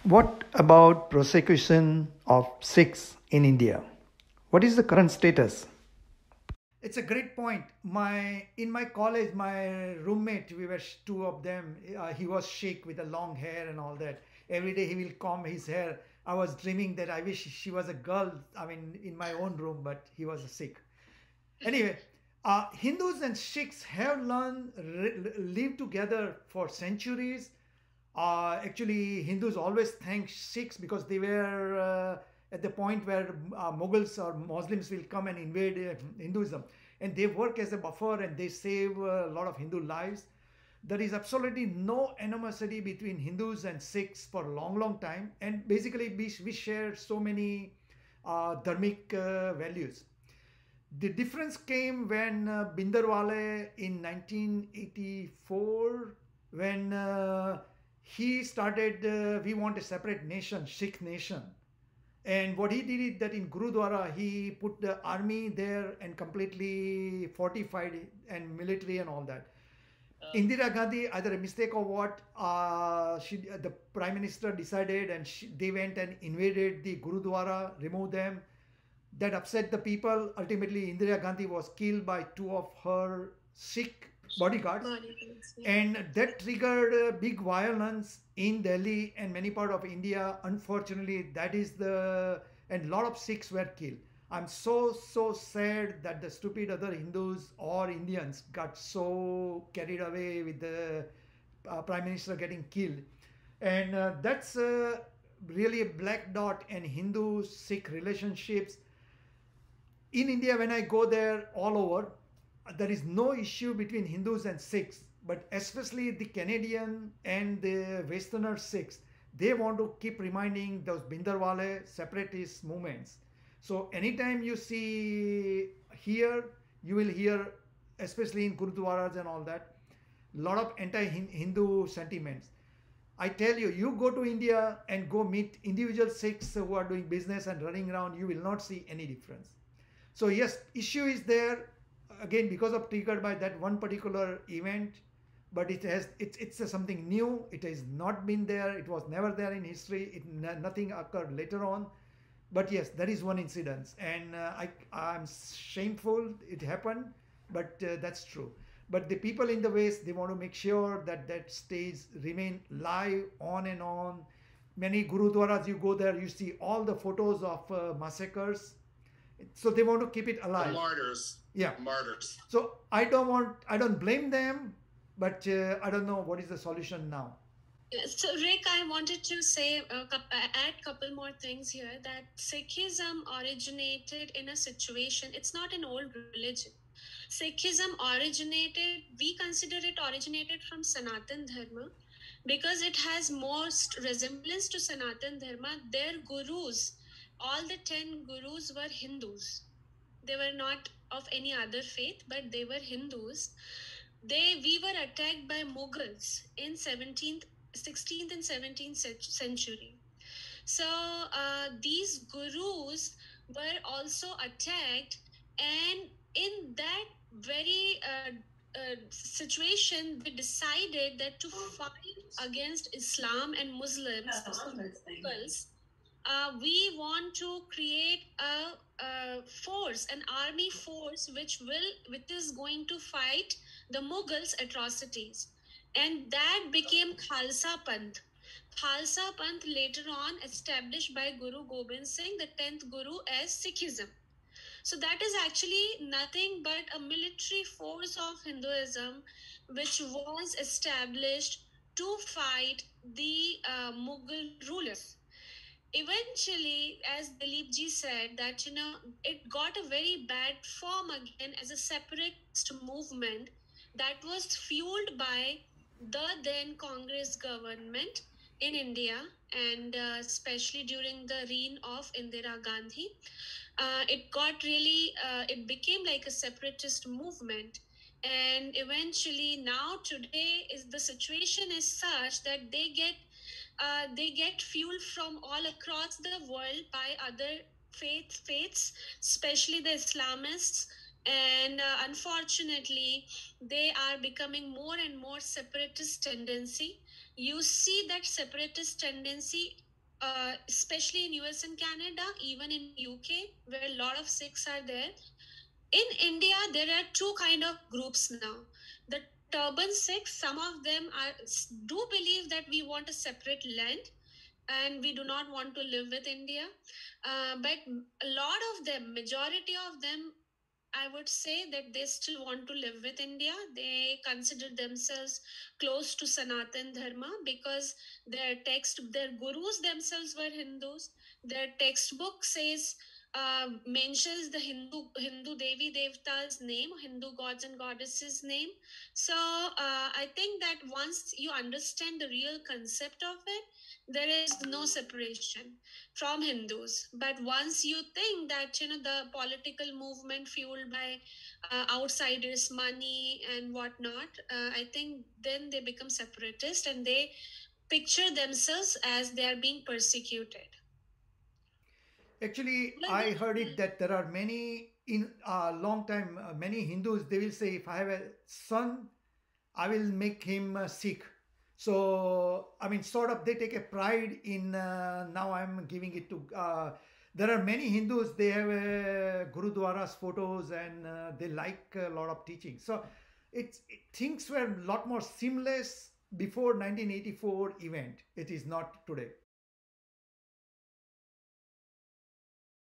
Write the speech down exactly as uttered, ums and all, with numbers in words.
What about prosecution of Sikhs in India? What is the current status? It's a great point. My in my college, my roommate, we were sh- two of them. Uh, he was Sikh with a long hair and all that. Every day he will comb his hair. I was dreaming that I wish she was a girl. I mean, in my own room, but he was a Sikh. Anyway, uh, Hindus and Sikhs have learned re- live together for centuries. Uh, actually, Hindus always thank Sikhs because they were uh, at the point where uh, Mughals or Muslims will come and invade uh, Hinduism, and they work as a buffer and they save uh, a lot of Hindu lives. There is absolutely no animosity between Hindus and Sikhs for a long, long time, and basically we, we share so many uh, dharmic uh, values. The difference came when uh, Bindarwale in nineteen eighty-four, when uh, he started, uh, we want a separate nation, Sikh nation. And what he did is that in Gurudwara, he put the army there and completely fortified it and military and all that. Indira Gandhi, either a mistake or what, uh, she, the prime minister decided and she, they went and invaded the Gurudwara, removed them. That upset the people. Ultimately, Indira Gandhi was killed by two of her Sikh bodyguards. Bodyguards, yeah. And that triggered uh, big violence in Delhi and many part of India. Unfortunately, that is the and a lot of Sikhs were killed. I'm so so sad that the stupid other Hindus or Indians got so carried away with the uh, prime minister getting killed, and uh, that's uh, really a black dot in Hindu Sikh relationships. In India, when I go there all over, there is no issue between Hindus and Sikhs, but especially the Canadian and the Westerner Sikhs, they want to keep reminding those Bindarwale separatist movements. So anytime you see here, you will hear, especially in Gurudwaras and all that, a lot of anti-Hindu sentiments. I tell you, you go to India and go meet individual Sikhs who are doing business and running around, you will not see any difference. So yes, issue is there again because of triggered by that one particular event, but it has it's it's a something new. It has not been there. It was never there in history. It nothing occurred later on. But yes, there is one incident, and uh, I I'm shameful it happened, but uh, that's true. But the people in the West, they want to make sure that that stays remain live on and on. Many gurudwaras, you go there, you see all the photos of uh, massacres, so they want to keep it alive. The martyrs. Yeah, martyrs. So I don't want, I don't blame them, but uh, I don't know what is the solution now. Yeah, so Rick, I wanted to say a coup- add couple more things here that Sikhism originated in a situation. It's not an old religion. Sikhism originated. We consider it originated from Sanatan Dharma because it has most resemblance to Sanatan Dharma. Their gurus, all the ten gurus were Hindus. They were not of any other faith, but they were Hindus. They we were attacked by Mughals in seventeenth, sixteenth, and seventeenth century. So uh, these gurus were also attacked, and in that very uh, uh, situation, they decided that to fight against Islam and Muslims, Mughals, uh, we want to create a, a force, an army force, which will, which is going to fight the Mughals' atrocities, and that became Khalsa Panth. Khalsa Panth later on established by Guru Gobind Singh, the tenth Guru, as Sikhism. So that is actually nothing but a military force of Hinduism, which was established to fight the uh, Mughal rulers. Eventually, as Dilip ji said, that you know it got a very bad form again as a separatist movement that was fueled by the then Congress government in India, and uh, especially during the reign of Indira Gandhi. Uh, it got really, uh, it became like a separatist movement. And eventually, now today is the situation is such that they get uh, they get fuel from all across the world by other faith faiths, especially the Islamists. And uh, unfortunately, they are becoming more and more separatist tendency. You see that separatist tendency uh, especially in U S and Canada, even in U K, where a lot of Sikhs are there. In India, there are two kind of groups now. The turban Sikhs, some of them are do believe that we want a separate land and we do not want to live with India. Uh, but a lot of them, majority of them, I would say that they still want to live with India. They consider themselves close to Sanatan Dharma because their text, their gurus themselves were Hindus. Their textbook says, uh, mentions the Hindu Hindu Devi Devta's name, Hindu gods and goddesses' name. So uh, I think that once you understand the real concept of it, there is no separation from Hindus. But once you think that you know the political movement fueled by uh, outsiders' money and whatnot, uh, I think then they become separatist and they picture themselves as they are being persecuted. Actually, Well, I heard it that there are many in a long time, uh, many Hindus, they will say, if I have a son, I will make him uh, Sikh. So, I mean, sort of they take a pride in uh, now I'm giving it to. Uh, there are many Hindus, they have uh, Gurudwara's photos and uh, they like a lot of teaching. So, it's it, things were a lot more seamless before nineteen eighty-four event. It is not today.